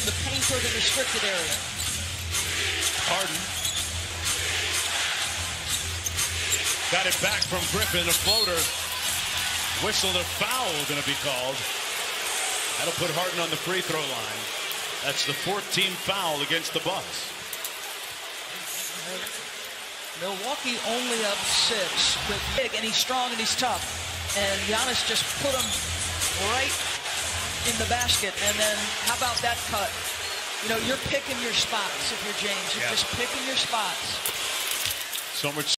from the paint or the restricted area. Harden got it back from Griffin, a floater. Whistle, a foul going to be called. That'll put Harden on the free throw line. That's the 14th foul against the Bucks. Milwaukee only up 6, but big, and he's strong and he's tough. And Giannis just put him right in the basket. And then how about that cut? You know, you're picking your spots if you're James. You're just picking your spots. So much